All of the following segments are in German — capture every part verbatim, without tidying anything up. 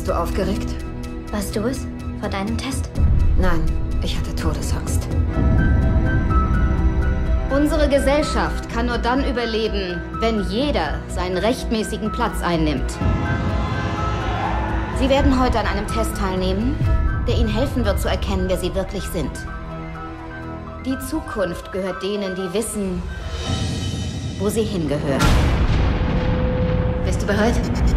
Warst du aufgeregt? Warst du es? Vor deinem Test? Nein, ich hatte Todesangst. Unsere Gesellschaft kann nur dann überleben, wenn jeder seinen rechtmäßigen Platz einnimmt. Sie werden heute an einem Test teilnehmen, der Ihnen helfen wird zu erkennen, wer Sie wirklich sind. Die Zukunft gehört denen, die wissen, wo sie hingehören. Bist du bereit?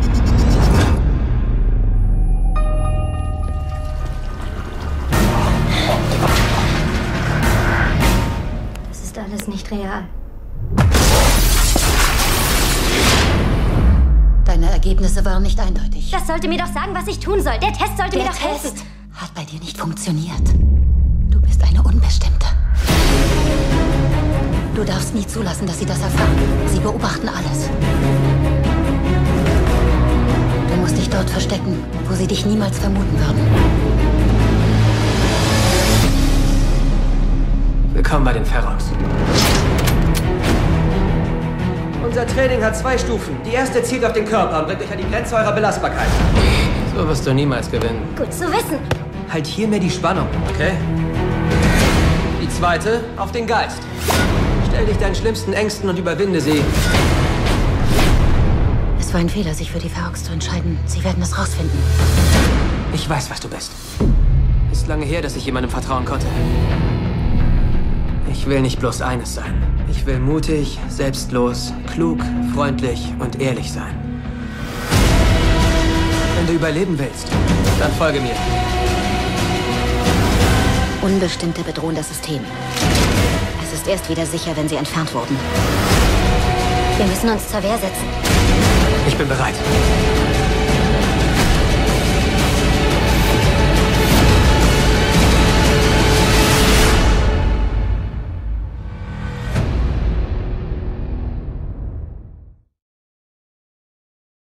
Das ist alles nicht real. Deine Ergebnisse waren nicht eindeutig. Das sollte mir doch sagen, was ich tun soll. Der Test sollte Der mir doch Test helfen. hat bei dir nicht funktioniert. Du bist eine Unbestimmte. Du darfst nie zulassen, dass sie das erfahren. Sie beobachten alles. Du musst dich dort verstecken, wo sie dich niemals vermuten würden. Willkommen bei den Ferox. Unser Training hat zwei Stufen. Die erste zielt auf den Körper und bringt euch an die Grenze eurer Belastbarkeit. So wirst du niemals gewinnen. Gut zu wissen. Halt hier mehr die Spannung, okay? Die zweite auf den Geist. Stell dich deinen schlimmsten Ängsten und überwinde sie. Es war ein Fehler, sich für die Ferox zu entscheiden. Sie werden es rausfinden. Ich weiß, was du bist. Ist lange her, dass ich jemandem vertrauen konnte. Ich will nicht bloß eines sein. Ich will mutig, selbstlos, klug, freundlich und ehrlich sein. Wenn du überleben willst, dann folge mir. Unbestimmte bedrohen das System. Es ist erst wieder sicher, wenn sie entfernt wurden. Wir müssen uns zur Wehr setzen. Ich bin bereit.